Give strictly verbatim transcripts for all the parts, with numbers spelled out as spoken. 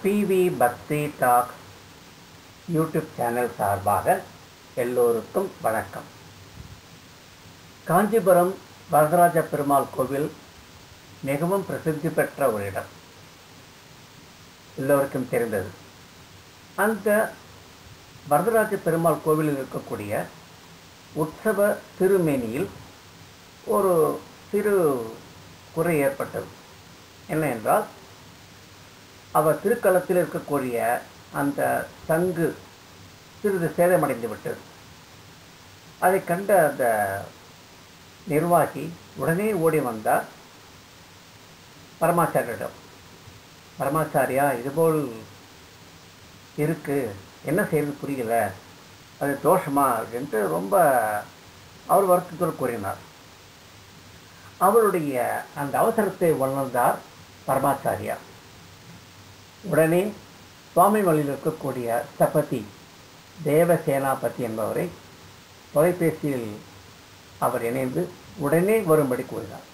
PV பக்தி talk YouTube channel சார்பாக எல்லோருக்கும் வணக்கம். காஞ்சிபுரம் வரதராஜ பெருமாள் கோவில் மிகவும் பிரசித்தி பெற்ற ஒரு இடம், எல்லோருக்கும் தெரிந்தது. அந்த வரதராஜ பெருமாள் கோவிலில் இருக்கக்கூடிய உற்சவ திருமேனியில் ஒரு சிறு குறை ஏற்பட்டது. என்ன என்றால், அவர் திருக்களத்தில் இருக்கக்கூடிய அந்த சங்கு சிறிது சேதமடைந்து விட்டது. அதை கண்ட அந்த நிர்வாகி உடனே ஓடி வந்தார் பரமாச்சாரியிடம். பரமாச்சாரியா, இதுபோல் இருக்கு, என்ன செய்யறது புரியல, அது தோஷமா என்று ரொம்ப அவர் வருத்தத்தோடு கூறினார். அவருடைய அந்த அவசரத்தை உணர்ந்தார் பரமாச்சாரியா. உடனே சுவாமி மலையில் இருக்கக்கூடிய ஸ்தபதி தேவசேனாபதி என்பவரை தொலைபேசியில் அவர் இணைந்து உடனே வரும்படி கூறினார்.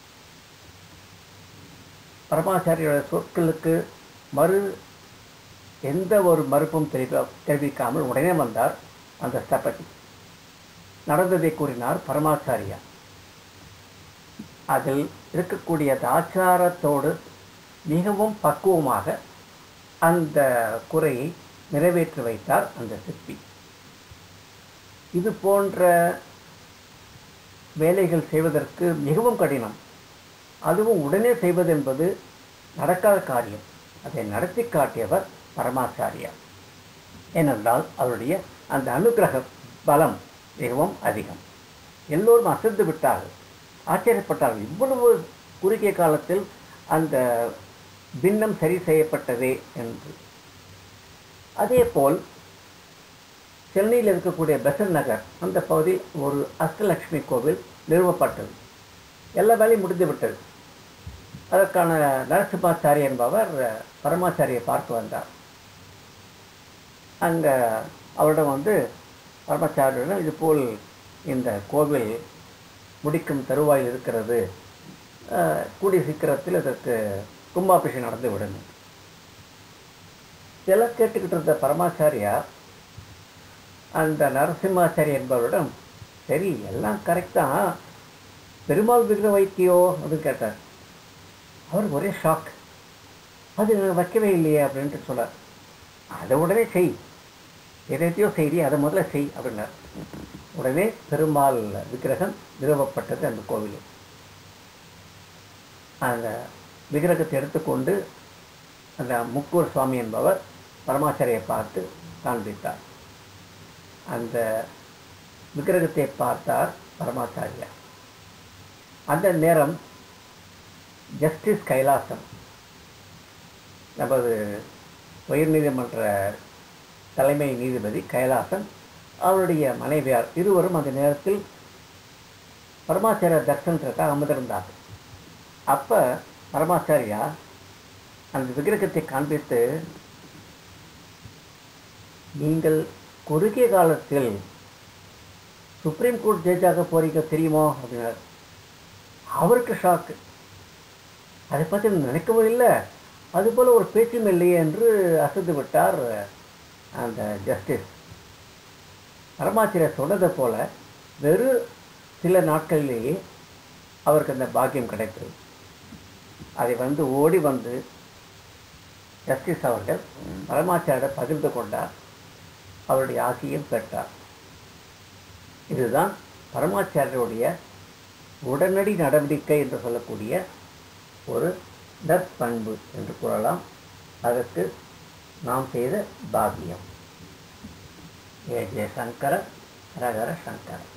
பரமாச்சாரியோட சொற்களுக்கு மறு எந்த ஒரு மறுப்பும் தெரிவி தெரிவிக்காமல் உடனே வந்தார் அந்த ஸ்தபதி. நடந்ததை கூறினார் பரமாச்சாரியா. அதில் இருக்கக்கூடிய ஆச்சாரத்தோடு மிகவும் பக்குவமாக அந்த குறையை நிறைவேற்றி வைத்தார் அந்த சிற்பி. இது போன்ற வேலைகள் செய்வதற்கு மிகவும் கடினம். அதுவும் உடனே செய்வது என்பது நடக்காத காரியம். அதை நடத்தி காட்டியவர் பரமாச்சாரியா. ஏனென்றால் அவருடைய அந்த அனுகிரக பலம் மிகவும் அதிகம். எல்லோரும் அசந்து விட்டார்கள், ஆச்சரியப்பட்டார்கள். இவ்வளவு குறுகிய காலத்தில் அந்த பின்னம் சரி செய்யப்பட்டதே என்று. அதே போல் சென்னையில் இருக்கக்கூடிய பெசன் நகர் அந்த பகுதியில் ஒரு அஷ்டலட்சுமி கோவில் நிறுவப்பட்டது. எல்லா வேலையும் முடிந்துவிட்டது. அதற்கான நரசிம்மாச்சாரி என்பவர் பரமாச்சாரியை பார்த்து வந்தார். அங்கே அவரிடம் வந்து பரமாச்சாரியிடம் இதுபோல் இந்த கோவில் முடிக்கும் தருவாயில் இருக்கிறது, கூடிய சீக்கிரத்தில் இதற்கு கும்பாபிஷேகம் நடந்து விடணும். இதெல்லாம் கேட்டுக்கிட்டு இருந்த பரமாச்சாரியா அந்த நரசிம்மாச்சாரி என்பவரிடம், சரி எல்லாம் கரெக்டாக, பெருமாள் விக்கிரம் வைத்தியோ அப்படின்னு கேட்டார். அவர் ஒரே ஷாக். அது வைக்கவே இல்லையே அப்படின்ட்டு சொன்னார். அதை உடனே செய், எதையோ செய்தி அதை முதல்ல செய் அப்படின்னார். உடனே பெருமாள் விக்கிரகம் நிறுவப்பட்டது அந்த கோவிலில். அந்த விக்கிரகத்தை எடுத்துக்கொண்டு அந்த முக்கூர் சுவாமி என்பவர் பரமாச்சாரியை பார்த்து காண்பித்தார். அந்த விக்கிரகத்தை பார்த்தார் பரமாச்சாரியா. அந்த நேரம் ஜஸ்டிஸ் கைலாசம், நமது உயர்நீதிமன்ற தலைமை நீதிபதி கைலாசம், அவருடைய மனைவியார் இருவரும் அந்த நேரத்தில் பரமாச்சாரிய தர்சனத்திற்காக அமர்ந்திருந்தார்கள். அப்போ பரமாச்சாரியா அந்த விக்கிரகத்தை காண்பித்து, நீங்கள் குறுகிய காலத்தில் சுப்ரீம் கோர்ட் ஜட்ஜாக போறீங்க தெரியுமோ அப்படின்னார். அவருக்கு ஷாக்கு. அதை பற்றி நினைக்கவும் இல்லை, அதுபோல் ஒரு பேச்சும் இல்லையே என்று அசந்து விட்டார் அந்த ஜஸ்டிஸ். பரமாச்சாரியா சொன்னதை போல வெறும் சில நாட்களிலேயே அவருக்கு அந்த பாக்கியம் கிடைத்தது. அதை வந்து ஓடி வந்து ஜஸ்டிஸ் அவர்கள் பரமாச்சாரியை பகிர்ந்து கொண்டார், அவருடைய ஆசியும் பெற்றார். இதுதான் பரமாச்சாரியருடைய உடனடி நடவடிக்கை என்று சொல்லக்கூடிய ஒரு நற்பண்பு என்று கூறலாம். அதற்கு நாம் செய்த பாக்கியம். ஏ ஜெய சங்கர ஹரஹர சங்கர.